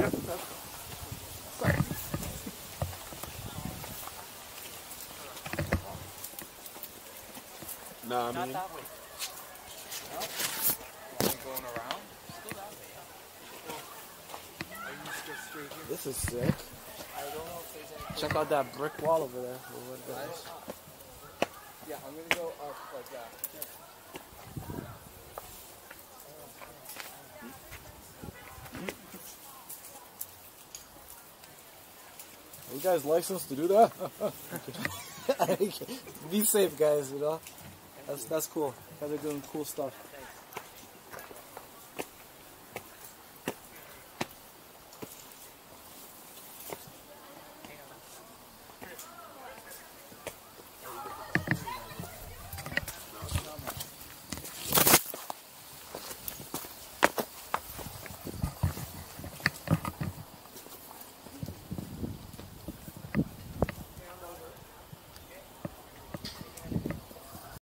Nah, I mean. Not that way. No? Going around? Still that way, yeah. Are you just straight here? This is sick. I don't know if there's any... Check out that brick wall over there. Yeah, I'm gonna go up like that. Are you guys licensed to do that? Be safe, guys, you know? That's cool. You guys are doing cool stuff.